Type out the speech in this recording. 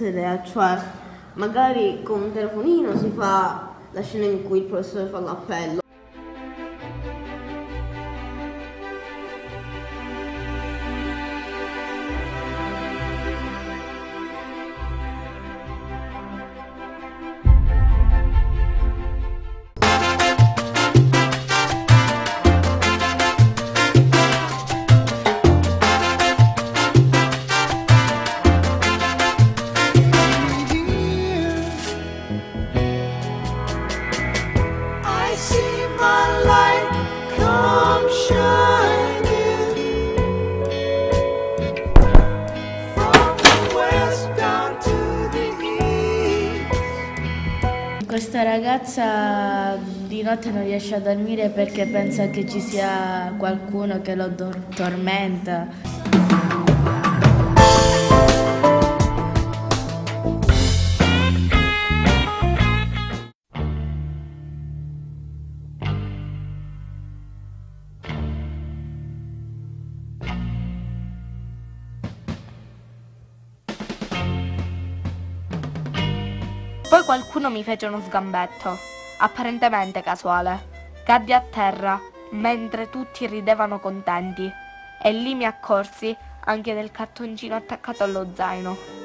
idea, cioè magari con un telefonino si fa la scena in cui il professore fa l'appello. Questa ragazza di notte non riesce a dormire perché pensa che ci sia qualcuno che lo tormenta. Poi qualcuno mi fece uno sgambetto, apparentemente casuale. Caddi a terra, mentre tutti ridevano contenti, e lì mi accorsi anche del cartoncino attaccato allo zaino.